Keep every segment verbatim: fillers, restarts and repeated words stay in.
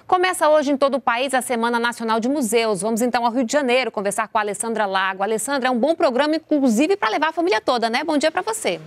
Começa hoje em todo o país a Semana Nacional de Museus. Vamos então ao Rio de Janeiro conversar com a Alessandra Lago. Alessandra, é um bom programa, inclusive, para levar a família toda, né? Bom dia para você.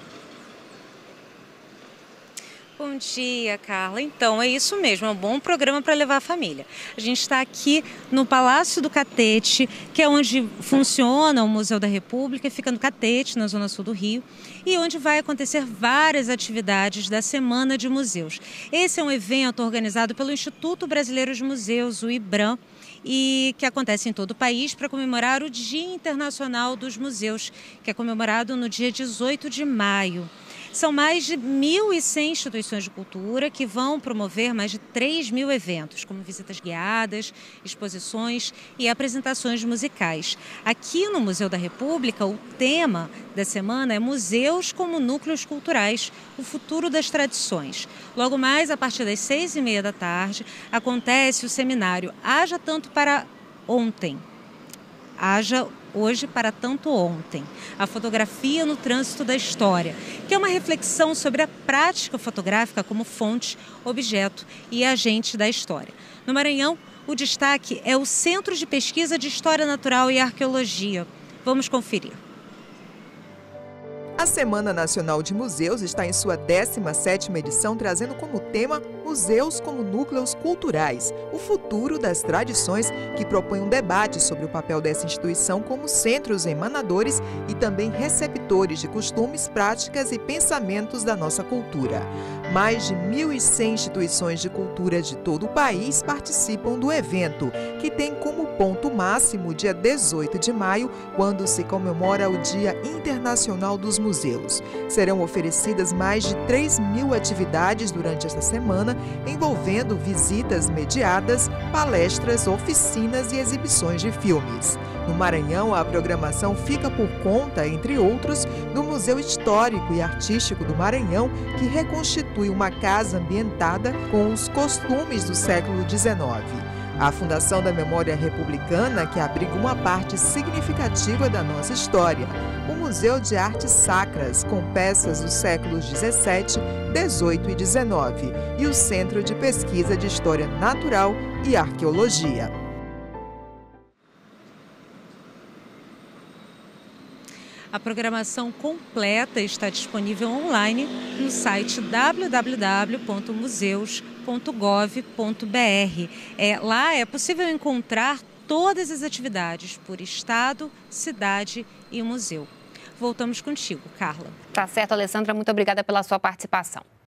Bom dia, Carla. Então, é isso mesmo, é um bom programa para levar a família. A gente está aqui no Palácio do Catete, que é onde funciona o Museu da República, fica no Catete, na zona sul do Rio, e onde vai acontecer várias atividades da Semana de Museus. Esse é um evento organizado pelo Instituto Brasileiro de Museus, o IBRAM, e que acontece em todo o país para comemorar o Dia Internacional dos Museus, que é comemorado no dia dezoito de maio. São mais de mil e cem instituições de cultura que vão promover mais de três mil eventos, como visitas guiadas, exposições e apresentações musicais. Aqui no Museu da República, o tema da semana é Museus como Núcleos Culturais, o futuro das tradições. Logo mais, a partir das seis e meia da tarde, acontece o seminário Haja Tanto para Ontem. Haja hoje para tanto ontem. A fotografia no trânsito da história, que é uma reflexão sobre a prática fotográfica como fonte, objeto e agente da história. No Maranhão, o destaque é o Centro de Pesquisa de História Natural e Arqueologia. Vamos conferir. A Semana Nacional de Museus está em sua décima sétima edição, trazendo como tema Museus como Núcleos Culturais, o futuro das tradições, que propõe um debate sobre o papel dessa instituição como centros emanadores e também receptores de costumes, práticas e pensamentos da nossa cultura. Mais de mil e cem instituições de cultura de todo o país participam do evento, que tem como ponto máximo o dia dezoito de maio, quando se comemora o Dia Internacional dos Museus. Serão oferecidas mais de três mil atividades durante esta semana, envolvendo visitas mediadas, palestras, oficinas e exibições de filmes. No Maranhão, a programação fica por conta, entre outros, do Museu Histórico e Artístico do Maranhão, que reconstitui uma casa ambientada com os costumes do século dezenove. A Fundação da Memória Republicana, que abriga uma parte significativa da nossa história. O Museu de Artes Sacras, com peças dos séculos dezessete, dezoito e dezenove. E o Centro de Pesquisa de História Natural e Arqueologia. A programação completa está disponível online no site w w w ponto museus ponto gov ponto b r. É, lá é possível encontrar todas as atividades por estado, cidade e museu. Voltamos contigo, Carla. Tá certo, Alessandra. Muito obrigada pela sua participação.